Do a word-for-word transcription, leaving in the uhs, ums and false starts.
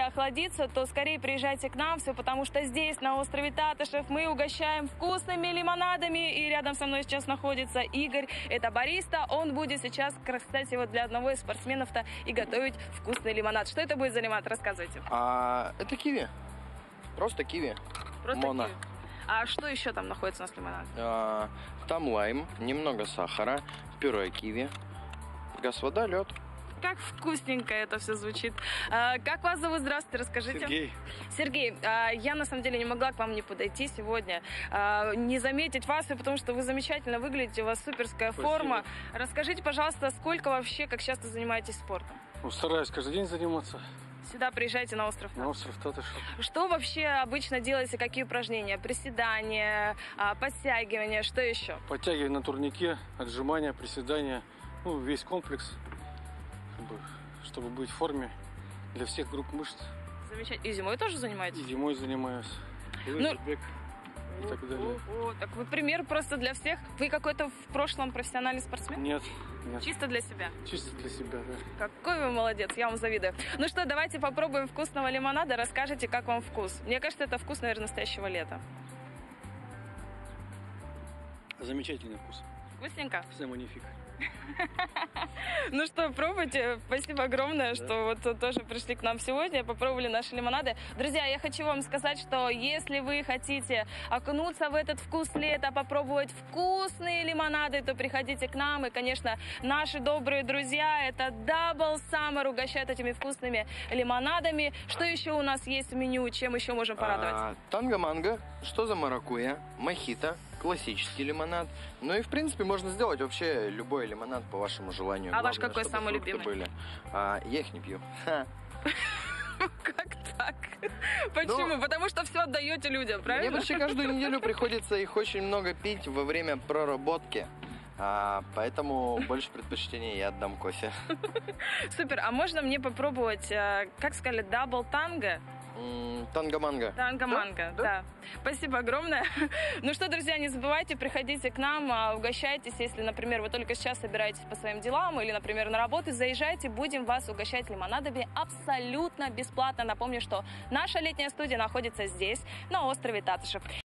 охладиться, то скорее приезжайте к нам, все потому что здесь, на острове Татышев, мы угощаем вкусными лимонадами. И рядом со мной сейчас находится Игорь, это бариста. Он будет сейчас, кстати, вот для одного из спортсменов-то и готовить вкусный лимонад. Что это будет за лимонад? Рассказывайте. А, это киви. Просто киви. Просто Моно. киви. А что еще там находится у нас в лимонаде? А, там лайм, немного сахара, пюре киви, газ, вода, лед. Как вкусненько это все звучит. А, как вас зовут? Здравствуйте, расскажите. Сергей. Сергей, а, я на самом деле не могла к вам не подойти сегодня, а, не заметить вас, потому что вы замечательно выглядите, у вас суперская Спасибо. форма. Расскажите, пожалуйста, сколько вообще, как часто занимаетесь спортом? Ну, стараюсь каждый день заниматься. Сюда приезжайте на остров. На остров Татышев. Что вообще обычно делаете, какие упражнения? Приседания, а, подтягивания, что еще? Подтягиваю на турнике, отжимания, приседания. Ну, весь комплекс, чтобы, чтобы быть в форме для всех групп мышц. Замечательно. И зимой тоже И занимаетесь? зимой занимаюсь. Лыжебег и так далее. О, о, так вы пример просто для всех. Вы какой-то в прошлом профессиональный спортсмен? Нет, нет. Чисто для себя. Чисто для себя, да. Какой вы молодец, я вам завидую. Ну что, давайте попробуем вкусного лимонада. Расскажите, как вам вкус. Мне кажется, это вкус, наверное, настоящего лета. Замечательный вкус. Вкусненько? Все манифик. Ну что, пробуйте. Спасибо огромное, что вот тоже пришли к нам сегодня, попробовали наши лимонады. Друзья, я хочу вам сказать, что если вы хотите окунуться в этот вкус лета, попробовать вкусные лимонады, то приходите к нам. И, конечно, наши добрые друзья, это Double Summer, угощают этими вкусными лимонадами. Что еще у нас есть в меню? Чем еще можем порадовать? А, танго-манго, что за маракуйя, мохито, классический лимонад. Ну и, в принципе, можно сделать вообще любой лимонад по вашему желанию. А ваш Главное, какой чтобы самый фрукты любимый? были. А, я их не пью. Ха. Как так? Почему? Ну, Потому что все отдаете людям, Мне правильно? почти каждую неделю приходится их очень много пить во время проработки. А, поэтому больше предпочтения я отдам кофе. Супер. А можно мне попробовать, э, как сказали, дабл танго? М, Танго-манго. Танго-манго, да? Да. Спасибо огромное. Ну что, друзья, не забывайте, приходите к нам, а, угощайтесь. Если, например, вы только сейчас собираетесь по своим делам или, например, на работу, заезжайте, будем вас угощать лимонадами абсолютно бесплатно. Напомню, что наша летняя студия находится здесь, на острове Татышев.